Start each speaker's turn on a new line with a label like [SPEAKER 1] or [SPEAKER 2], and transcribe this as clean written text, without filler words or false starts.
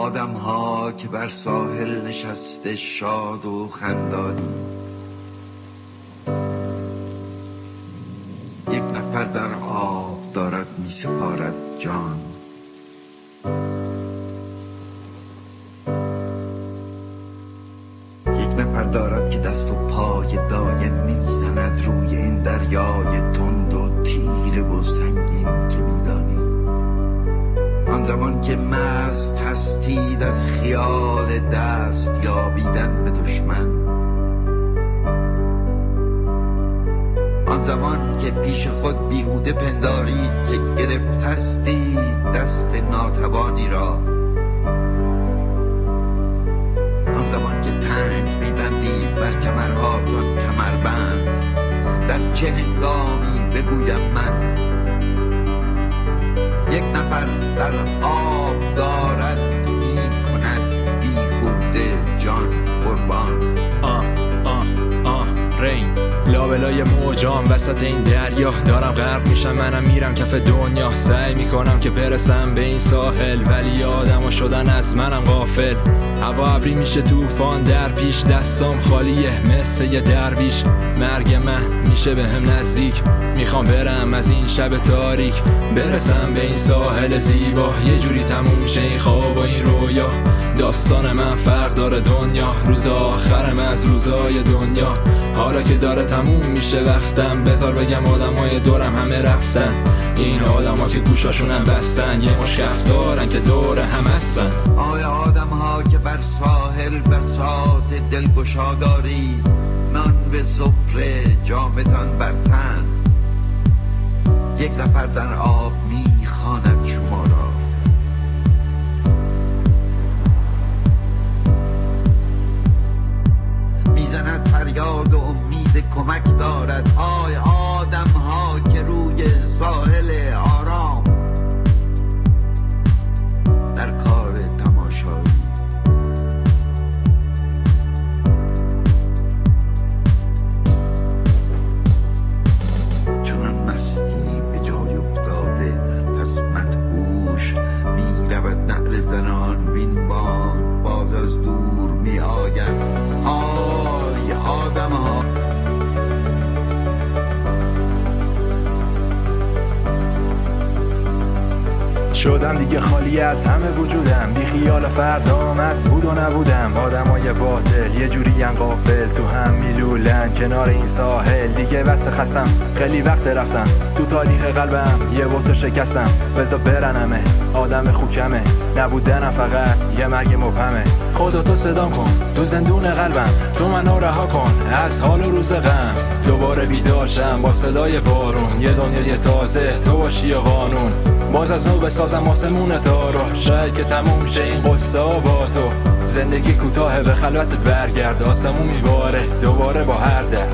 [SPEAKER 1] آدم ها که بر ساحل نشسته شاد و خندانی، یک نفر در آب دارد می سپارد جان. یک نفر دارد که دست و پای دایم میزند روی این دریای تند و تیره و سنگین که میدانی. آن زمان که مست هستید از خیال دست یابیدن به دشمن، آن زمان که پیش خود بیهوده پندارید که گرفتستید دست ناتوانی را، آن زمان که تنگ میبندید بر کمرهاتون کمربند، در چه هنگامی بگویم من؟ یک نفر در آب دارد میکند بیهوده جان قربان.
[SPEAKER 2] رین لابلای موجام وسط این دریا دارم غرق میشم، منم میرم کف دنیا، سعی میکنم که برسم به این ساحل، ولی آدم شدن از منم غافل. هوا ابری میشه طوفان در پیش، دستام خالیه مثل یه درویش، مرگ من میشه به هم نزدیک، میخوام برم از این شب تاریک، برسم به این ساحل زیبا، یه جوری تموم شه این خواب و این رویا. داستان من فرق داره دنیا، روز آخرم از روزای دنیا، حالا که داره تموم میشه وقتم، بذار بگم آدمای دورم همه رفتن، این آدما که گوشاشونم بستن، یه مشکف دارن که دور هم هستن.
[SPEAKER 1] آیا آدم ها که بر ساحل بساط دلگشا داری، نان به سفره جامتان بر تن، یک نفر در آب میخواند شما را. میزند فریاد و امید کمک دارد. آی آدم ها که روی ساحل آرام در کار تماشایی، چنان مستی به جای افتاده پس مدهوش میرود نعره زنان، وین بانگ باز از دور می آید. آی آدم ها
[SPEAKER 2] شدم دیگه خالی از همه وجودم، بی خیال فردام از بود و نبودم، آدمای باطل یه جوری غافل تو هم میلولن کنار این ساحل، دیگه بس خستم خیلی وقت رفتم تو تاریخ قلبم، یه بوتو شکستم بذار برنمه، آدم خوکمه نبودنم فقط یه مرگ مبهمه، خودتو صدام کن تو زندون قلبم، تو منو رها کن از حال و روز غم، دوباره بیداشم با صدای بارون، یه دنیای تازه تو باشی و قانون، باز از نو بسازم آسمون تا رو، شاید که تموم شه این قصه با تو، زندگی کوتاهه به خلوتت برگرد، آسمون میباره دوباره با هر در.